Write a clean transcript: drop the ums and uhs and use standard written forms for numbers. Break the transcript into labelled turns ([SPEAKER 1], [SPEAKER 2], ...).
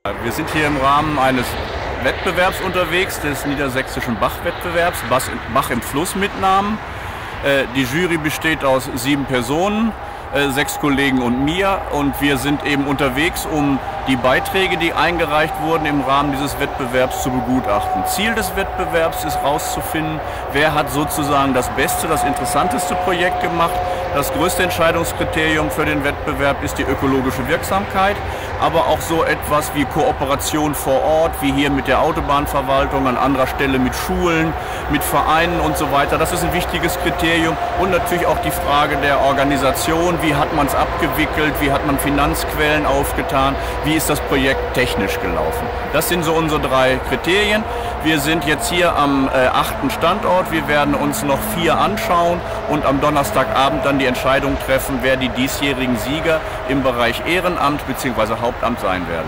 [SPEAKER 1] Wir sind hier im Rahmen eines Wettbewerbs unterwegs, des niedersächsischen Bachwettbewerbs, Bach im Fluss mit Namen. Die Jury besteht aus 7 Personen, 6 Kollegen und mir, und wir sind eben unterwegs, um die Beiträge, die eingereicht wurden, im Rahmen dieses Wettbewerbs zu begutachten. Ziel des Wettbewerbs ist herauszufinden, wer hat sozusagen das beste, das interessanteste Projekt gemacht. Das größte Entscheidungskriterium für den Wettbewerb ist die ökologische Wirksamkeit, aber auch so etwas wie Kooperation vor Ort, wie hier mit der Autobahnverwaltung, an anderer Stelle mit Schulen, mit Vereinen und so weiter. Das ist ein wichtiges Kriterium, und natürlich auch die Frage der Organisation, wie hat man es abgewickelt, wie hat man Finanzquellen aufgetan, wie ist das Projekt technisch gelaufen. Das sind so unsere 3 Kriterien. Wir sind jetzt hier am 8. Standort, wir werden uns noch 4 anschauen und am Donnerstagabend dann die Entscheidung treffen, wer die diesjährigen Sieger im Bereich Ehrenamt bzw. Hauptamt sein werden.